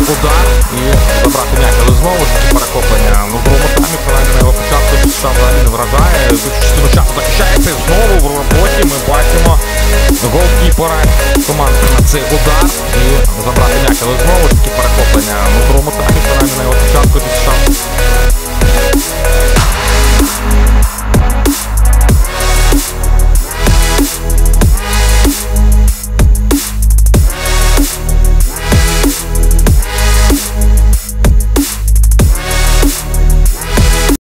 удар і забрати м'яч, але знову ж таки перехоплення. Ну, в другому таймі, принаймні на його початку США взагалі не вражає. Дуже частину часу захищається і знову в роботі ми бачимо голкіпера команди на цей удар і забрати м'яч, але знову ж таки перехоплення. Ну, в другому таймі, принаймні на його початку США